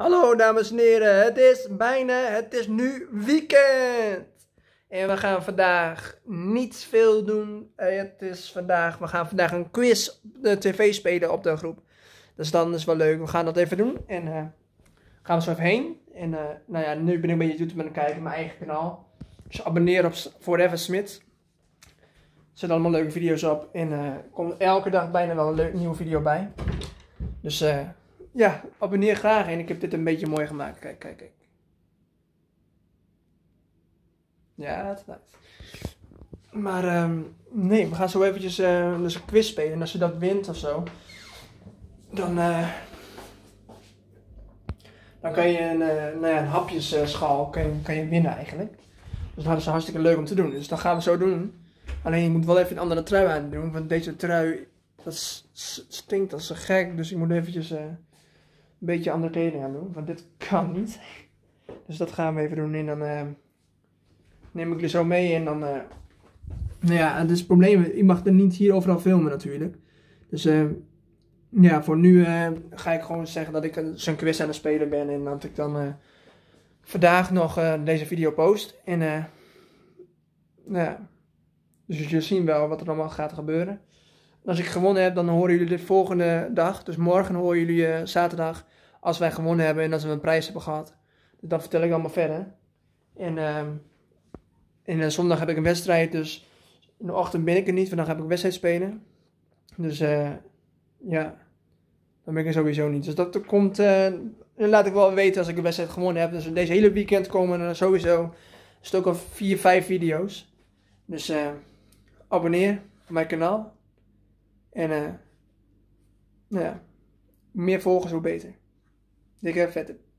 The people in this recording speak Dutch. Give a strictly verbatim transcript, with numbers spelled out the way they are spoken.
Hallo dames en heren, het is bijna, het is nu weekend. En we gaan vandaag niet veel doen. Het is vandaag, we gaan vandaag een quiz op de tv spelen op de groep. Dus dan is het wel leuk, we gaan dat even doen. En uh, gaan we zo even heen. En uh, nou ja, nu ben ik een beetje YouTube aan het kijken, mijn eigen kanaal. Dus abonneer op Forever Smith. Er zitten allemaal leuke video's op. En uh, er komt elke dag bijna wel een leuke nieuwe video bij. Dus uh, ja, abonneer graag. En ik heb dit een beetje mooi gemaakt. Kijk, kijk, kijk. Ja, dat is nice. Maar um, nee, we gaan zo eventjes uh, dus een quiz spelen. En als je dat wint of zo, dan, uh, dan kan je een, uh, nou ja, een hapjesschaal kan je, kan je winnen eigenlijk. Dus dat is hartstikke leuk om te doen. Dus dat gaan we zo doen. Alleen je moet wel even een andere trui aan doen. Want deze trui, dat stinkt als een gek. Dus ik moet eventjes uh, een beetje andere kleding aan doen. Want dit kan niet. Dus dat gaan we even doen. En dan uh, neem ik er zo mee. En dan, uh, nou ja, het is het probleem. Je mag er niet hier overal filmen natuurlijk. Dus uh, ja, voor nu uh, ga ik gewoon zeggen dat ik zo'n quiz aan het spelen ben. En dat ik dan uh, vandaag nog uh, deze video post. En uh, nou ja. Dus jullie zien wel wat er allemaal gaat gebeuren. En als ik gewonnen heb, dan horen jullie dit volgende dag. Dus morgen horen jullie uh, zaterdag als wij gewonnen hebben en als we een prijs hebben gehad. Dus dat vertel ik allemaal verder. En, uh, en uh, zondag heb ik een wedstrijd, dus in de ochtend ben ik er niet. Vandaag heb ik een wedstrijd spelen. Dus uh, ja, dan ben ik er sowieso niet. Dus dat komt, uh, dan laat ik wel weten als ik een wedstrijd gewonnen heb. Dus deze hele weekend komen er sowieso een stuk of vier, vijf video's. Dus uh, abonneer op mijn kanaal. En uh, nou ja, meer volgers hoe beter. Dikke vette.